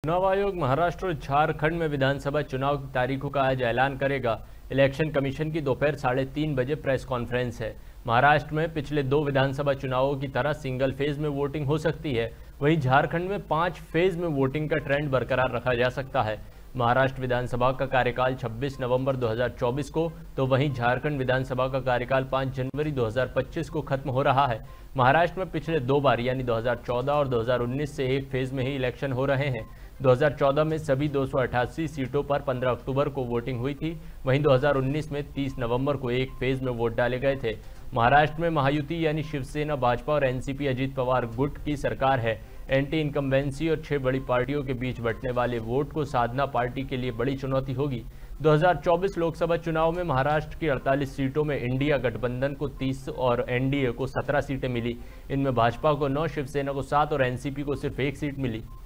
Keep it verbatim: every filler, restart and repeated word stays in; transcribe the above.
चुनाव आयोग महाराष्ट्र और झारखंड में विधानसभा चुनाव की तारीखों का आज ऐलान करेगा। इलेक्शन कमीशन की दोपहर साढ़े तीन बजे प्रेस कॉन्फ्रेंस है। महाराष्ट्र में पिछले दो विधानसभा चुनावों की तरह सिंगल फेज में वोटिंग हो सकती है, वहीं झारखंड में पांच फेज में वोटिंग का ट्रेंड बरकरार रखा जा सकता है। महाराष्ट्र विधानसभा का कार्यकाल छब्बीस नवंबर दो हज़ार चौबीस को, तो वहीं झारखंड विधानसभा का कार्यकाल पाँच जनवरी दो हज़ार पच्चीस को खत्म हो रहा है। महाराष्ट्र में पिछले दो बार यानी दो हज़ार चौदह और दो हज़ार उन्नीस से एक फेज में ही इलेक्शन हो रहे हैं। दो हज़ार चौदह में सभी दो सौ अठासी सीटों पर पंद्रह अक्टूबर को वोटिंग हुई थी, वहीं दो हज़ार उन्नीस में तीस नवंबर को एक फेज में वोट डाले गए थे। महाराष्ट्र में महायुति यानी शिवसेना, भाजपा और एनसीपी अजीत पवार गुट की सरकार है। एंटी इनकम्बेंसी और छह बड़ी पार्टियों के बीच बंटने वाले वोट को साधना पार्टी के लिए बड़ी चुनौती होगी। दो हज़ार चौबीस लोकसभा चुनाव में महाराष्ट्र की अड़तालीस सीटों में इंडिया गठबंधन को तीस और एनडीए को सत्रह सीटें मिली। इनमें भाजपा को नौ, शिवसेना को सात और एनसीपी को सिर्फ एक सीट मिली।